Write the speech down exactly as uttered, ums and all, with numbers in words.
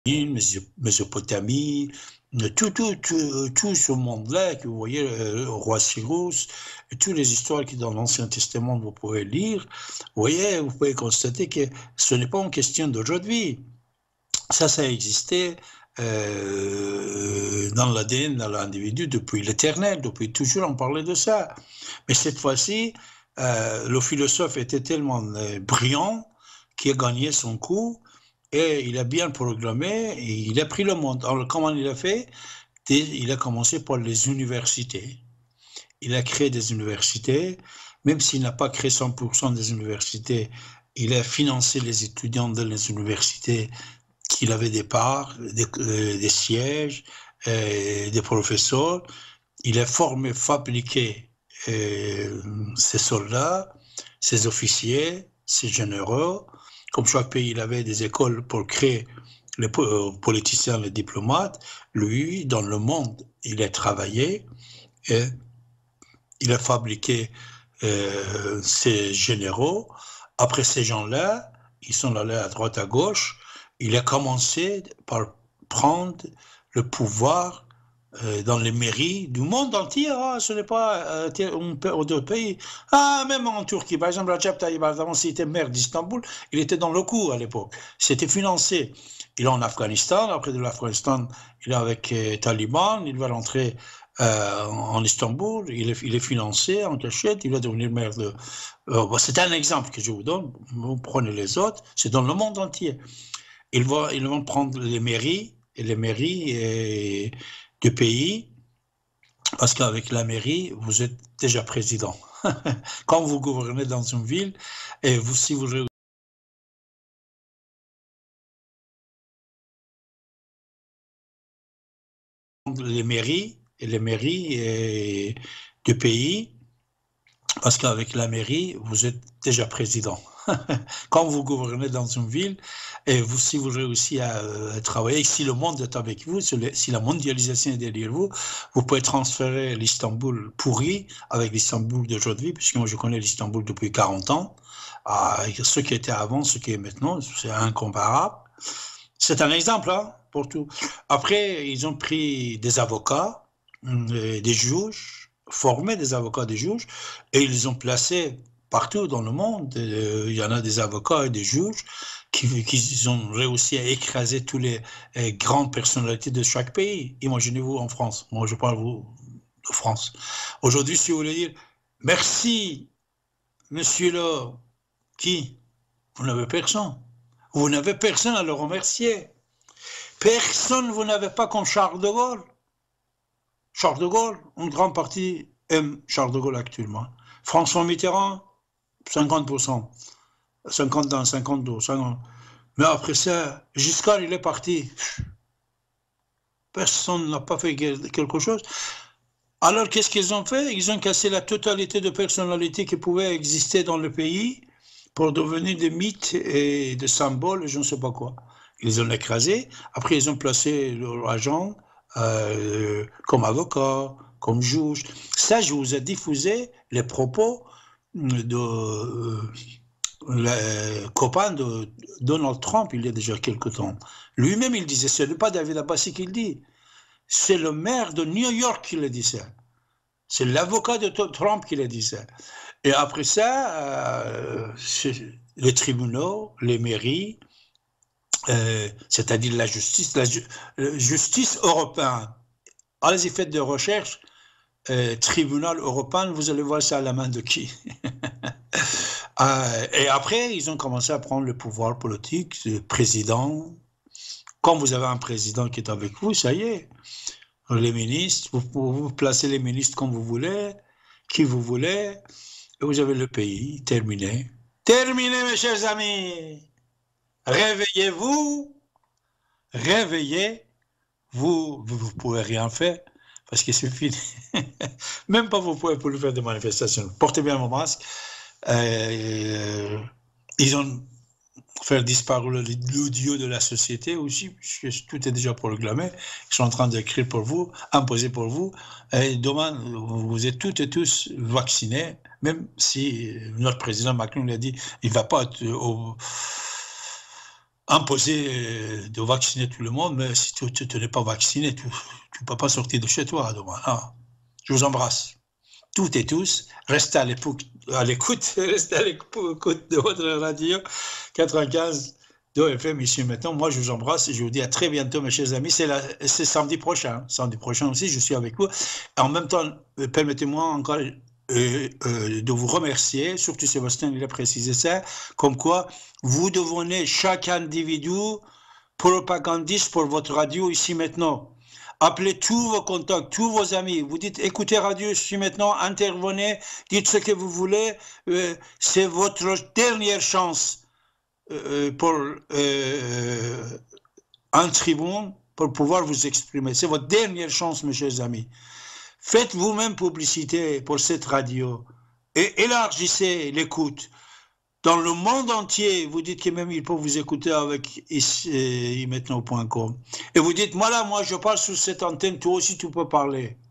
Mésopotamie, tout, tout, tout, tout ce monde-là que vous voyez, le roi Cyrus, et toutes les histoires qui dans l'Ancien Testament vous pouvez lire, vous voyez, vous pouvez constater que ce n'est pas une question d'aujourd'hui. Ça, ça a existé euh, dans l'A D N, dans l'individu, depuis l'éternel, depuis toujours on parlait de ça. Mais cette fois-ci, euh, le philosophe était tellement euh, brillant qu'il a gagné son coup et il a bien programmé et il a pris le monde. Alors, comment il a fait? Il a commencé par les universités. Il a créé des universités, même s'il n'a pas créé cent pour cent des universités, il a financé les étudiants dans les universités qu'il avait des parts, des, euh, des sièges, euh, des professeurs. Il a formé, fabriqué euh, ces soldats, ces officiers, ces généraux. Comme chaque pays, il avait des écoles pour créer les politiciens, les diplomates. Lui, dans le monde, il a travaillé et il a fabriqué euh, ces généraux. Après ces gens-là, ils sont allés à droite, à gauche. Il a commencé par prendre le pouvoir euh, dans les mairies du monde entier. Ah, ce n'est pas euh, un deux pays. Ah, même en Turquie, par exemple, Recep Tayyip Erdogan, s'il était maire d'Istanbul, il était dans le coup à l'époque. C'était financé. Il est en Afghanistan. Après de l'Afghanistan, il est avec les euh, talibans. Il va rentrer euh, en Istanbul. Il est, il est financé en cachette. Il va devenir maire de... Euh, c'est un exemple que je vous donne. Vous prenez les autres. C'est dans le monde entier. Ils vont, ils vont prendre les mairies, et les mairies et, du pays, parce qu'avec la mairie, vous êtes déjà président. Quand vous gouvernez dans une ville, et vous, si vous les mairies, et les mairies et, du pays, parce qu'avec la mairie, vous êtes déjà président. Quand vous gouvernez dans une ville, et vous, si vous réussissez à, à travailler, si le monde est avec vous, si, le, si la mondialisation est derrière vous, vous pouvez transférer l'Istanbul pourri avec l'Istanbul d'aujourd'hui, puisque moi je connais l'Istanbul depuis quarante ans, avec ce qui était avant, ce qui est maintenant, c'est incomparable. C'est un exemple, hein, pour tout. Après, ils ont pris des avocats, des juges, formé des avocats, des juges, et ils ont placé partout dans le monde. Euh, il y en a des avocats et des juges qui, qui ont réussi à écraser toutes les euh, grandes personnalités de chaque pays. Imaginez-vous en France. Moi, je parle vous, de France. Aujourd'hui, si vous voulez dire merci, monsieur là, qui? Vous n'avez personne. Vous n'avez personne à le remercier. Personne, vous n'avez pas comme Charles de Gaulle. Charles de Gaulle, une grande partie aime Charles de Gaulle actuellement. François Mitterrand, cinquante pour cent. cinquante dans cinquante-deux. cinquante. Mais après ça, Giscard, il est parti. Personne n'a pas fait quelque chose. Alors, qu'est-ce qu'ils ont fait? Ils ont cassé la totalité de personnalités qui pouvaient exister dans le pays pour devenir des mythes et des symboles, je ne sais pas quoi. Ils ont écrasé. Après, ils ont placé leur agent euh, comme avocat, comme juge. Ça, je vous ai diffusé les propos de euh, le copain de Donald Trump, il y a déjà quelque temps. Lui-même, il disait, ce n'est pas David Abbassi qui le dit, c'est le maire de New York qui le dit ça. C'est l'avocat de Trump qui le dit ça. Et après ça, euh, les tribunaux, les mairies, euh, c'est-à-dire la justice, la ju justice européenne. Allez-y, faites des recherches. Euh, tribunal européen, vous allez voir ça à la main de qui. euh, Et après, ils ont commencé à prendre le pouvoir politique, le président. Quand vous avez un président qui est avec vous, ça y est. Les ministres, vous pouvez vous placer les ministres comme vous voulez, qui vous voulez, et vous avez le pays terminé. Terminé, mes chers amis. Réveillez-vous, réveillez, vous, vous, vous pouvez rien faire, parce que c'est fini. Même pas vous pouvez plus faire des manifestations. Portez bien vos masques. Euh, ils ont fait disparaître l'audio de la société aussi, puisque tout est déjà proclamé. Ils sont en train d'écrire pour vous, imposer pour vous. Et demain, vous êtes toutes et tous vaccinés, même si notre président Macron l'a dit, il ne va pas être au imposer de vacciner tout le monde, mais si tu, tu, tu n'es pas vacciné, tu ne peux pas sortir de chez toi demain. Ah, je vous embrasse. Toutes et tous, restez à l'écoute, restez à l'écoute de votre radio quatre-vingt-quinze deux F M ici maintenant. Moi, je vous embrasse et je vous dis à très bientôt, mes chers amis. C'est samedi prochain. Samedi prochain aussi, je suis avec vous. En même temps, permettez-moi encore euh, euh, de vous remercier, surtout Sébastien, il a précisé ça, comme quoi vous devenez chaque individu propagandiste pour votre radio ici maintenant. Appelez tous vos contacts, tous vos amis. Vous dites, écoutez radio ici maintenant, intervenez, dites ce que vous voulez. Euh, c'est votre dernière chance euh, pour euh, un tribune, pour pouvoir vous exprimer. C'est votre dernière chance, mes chers amis. Faites vous-même publicité pour cette radio et élargissez l'écoute. Dans le monde entier, vous dites que même ils peuvent vous écouter avec ici maintenant point com. Et vous dites, moi là, moi je parle sur cette antenne, toi aussi tu peux parler.